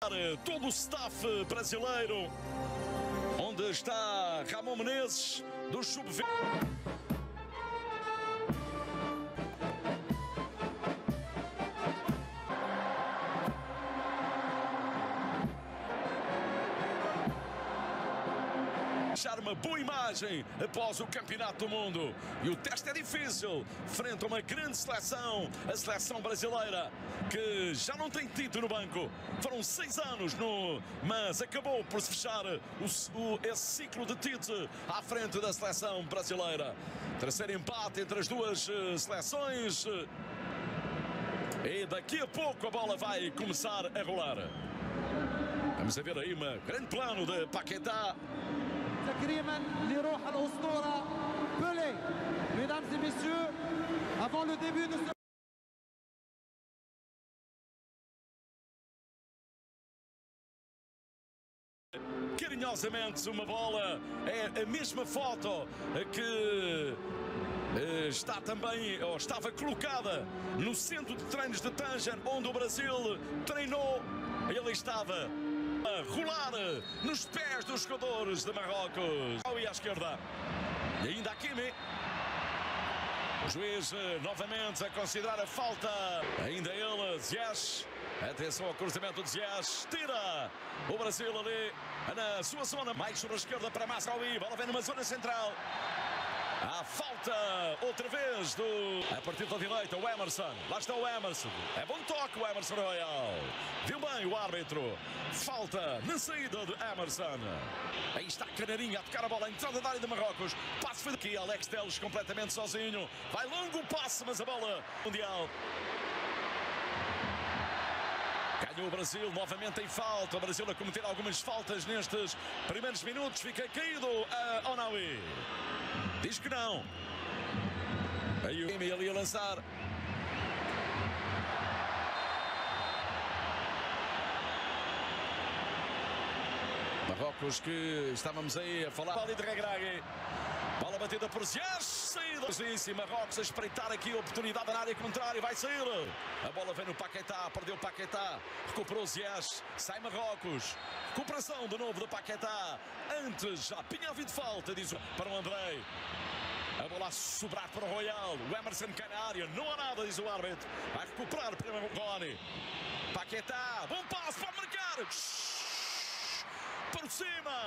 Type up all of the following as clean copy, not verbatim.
todo o staff brasileiro, onde está Ramon Menezes, do Sub-20. Deixar uma boa imagem após o Campeonato do Mundo. E o teste é difícil, frente a uma grande seleção, a seleção brasileira, que já não tem Tito no banco. Foram 6 anos, mas acabou por se fechar esse ciclo de Tite à frente da seleção brasileira. Terceiro empate entre as duas seleções. E daqui a pouco a bola vai começar a rolar. Vamos a ver aí um grande plano de Paquetá. تكريما لروح الأسطورة بيلي. Mesdames et messieurs, avant le début de ce carinhosamente uma bola, é a mesma foto que está também, ou estava colocada no centro de treinos de Tanger, onde o Brasil treinou. Ele estava a rolar nos pés dos jogadores de Marrocos. E à esquerda, e ainda Hakimi. O juiz novamente a considerar a falta. Ainda ele, Ziyech. Atenção ao cruzamento de Ziyech. Tira o Brasil ali na sua zona. Mais sobre a esquerda para Mazraoui. Bola vem numa zona central. A falta outra vez a partir da direita, o Emerson. Lá está o Emerson. É bom toque o Emerson Royal. Viu bem o árbitro. Falta na saída de Emerson. Aí está a Canarinha a tocar a bola. A entrada da área de Marrocos. Passe foi aqui. Alex Telles completamente sozinho. Vai longo o passe, mas a bola mundial. Ganhou o Brasil novamente em falta. O Brasil a cometer algumas faltas nestes primeiros minutos. Fica caído a Onawi. Diz que não. Aí o Hakimi ali a lançar. Marrocos, que estávamos aí a falar. Bola de Regragui. Bola batida por Ziyech. Saída. Marrocos a espreitar aqui a oportunidade na área contrária. Vai sair. A bola vem no Paquetá. Perdeu o Paquetá. Recuperou Ziyech. Sai Marrocos. Recuperação de novo do Paquetá. Antes já tinha havido falta, diz para o Andrei. A bola a sobrar para o Royal. O Emerson cai na área. Não há nada, diz o árbitro. Vai recuperar para o Rony. Paquetá. Bom passo para marcar. Por cima.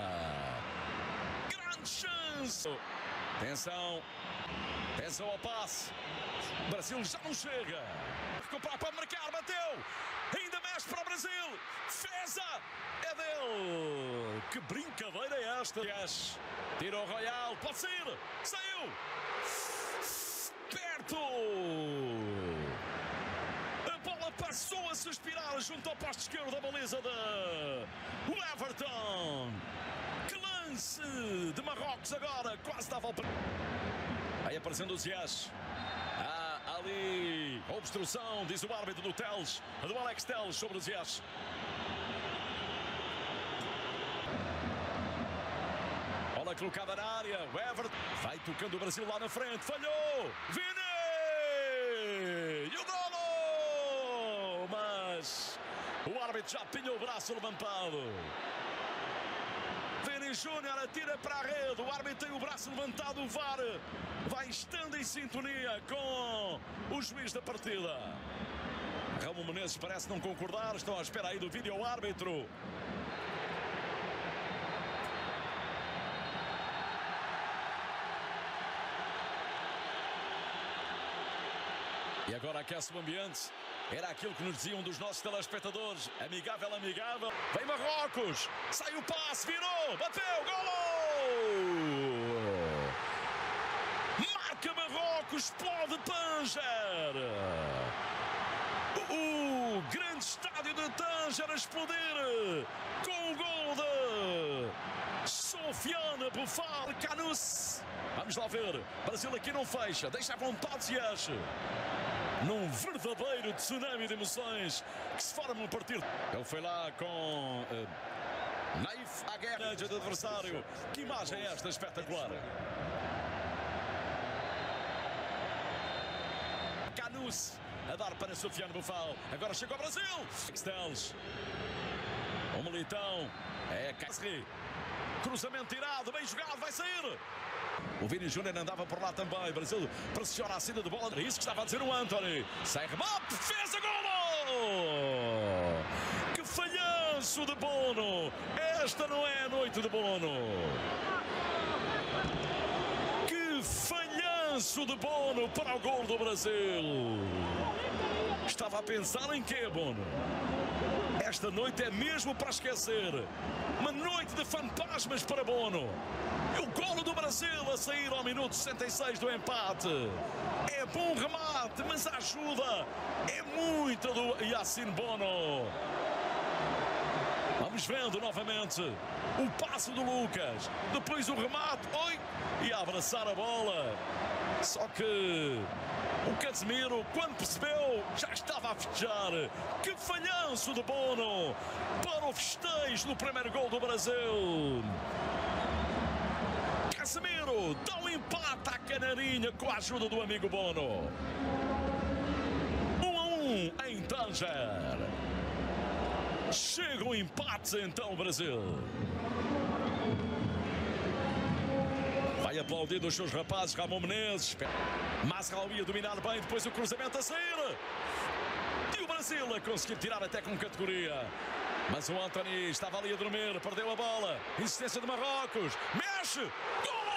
Grande chance. Atenção. Atenção ao passe. O Brasil já não chega. Recuperar para marcar. Bateu. Ainda mexe para o Brasil. Defesa. É dele. Que brincadeira é esta? Tira o Royal. Pode sair. Saiu. Perto. A bola passou a suspirar junto ao poste esquerdo da baliza de Everton. Que lance de Marrocos agora. Quase dava ao... Aí aparecendo o Ziyech. Ali, obstrução, diz o árbitro do Telles, do Alex Telles sobre o Ziyech. Bola colocada na área, o Everton vai tocando o Brasil lá na frente, falhou, Vini! E o golo! Mas o árbitro já tinha o braço levantado. Vini Júnior atira para a rede, o árbitro tem o braço levantado, o VAR vai estando em sintonia com o juiz da partida. Ramon Menezes parece não concordar, estão à espera aí do vídeo árbitro. E agora aquece o ambiente. Era aquilo que nos diziam dos nossos telespectadores. Amigável, amigável. Vem Marrocos. Sai o passe, virou, bateu, golo! Marca Marrocos, explode Tanger. O grande estádio de Tanger a explodir com o gol de Sofiane Boufal Canous. Vamos lá ver. Brasil aqui não fecha. Deixa à vontade Ziyech. Num verdadeiro tsunami de emoções que se forma a partir. Ele foi lá com Naif à guerra do adversário. Que imagem é esta espetacular? Canous a dar para Sofiane Boufal. Agora chega ao Brasil. Telles. Militão. É Cáceres. Cruzamento tirado, bem jogado, vai sair. O Vini Júnior andava por lá também. Brasil pressiona a saída de bola. É isso que estava a dizer o Antony. Sai remate, fez a golo! Que falhanço de Bono! Esta não é a noite de Bono. Que falhanço de Bono para o gol do Brasil. Estava a pensar em quê, Bono? Esta noite é mesmo para esquecer. Uma noite de fantasmas para Bono. E o golo do Brasil a sair ao minuto 66 do empate. É bom remate, mas a ajuda é muita do Yacine Bono. Vamos vendo novamente o passo do Lucas. Depois o remate. Oi! E a abraçar a bola. Só que o Casemiro, quando percebeu, já estava a festejar. Que falhanço de Bono para o festejo do primeiro gol do Brasil. Casemiro dá um empate à Canarinha com a ajuda do amigo Bono. 1-1 em Tanger. Chega o empate então, Brasil. Vai aplaudindo os seus rapazes, Ramon Menezes. Mazraoui a dominar bem, depois o cruzamento a sair. E o Brasil a conseguir tirar até com categoria. Mas o Antony estava ali a dormir, perdeu a bola. Insistência de Marrocos. Mexe! Gol!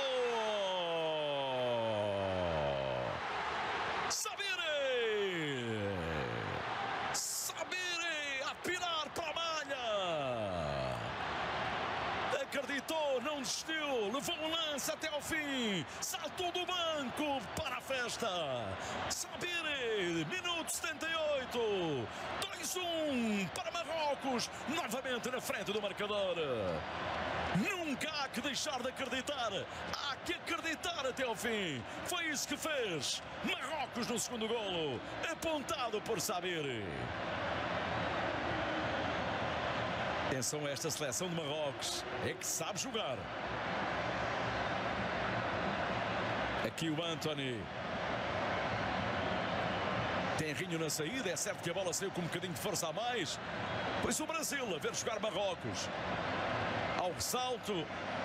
Sabiri! Sabiri a pirar para a malha. Acreditou, não desistiu, levou um lance até ao fim, saltou do banco para a festa. Sabiri, minuto 78, 2-1 para Marrocos, novamente na frente do marcador. Nunca há que deixar de acreditar, há que acreditar até ao fim. Foi isso que fez Marrocos no segundo golo, apontado por Sabiri. Atenção a esta seleção de Marrocos, é que sabe jogar. Aqui o Antony. Tenrinho na saída, é certo que a bola saiu com um bocadinho de força a mais. Pois o Brasil a ver jogar Marrocos. Ao ressalto,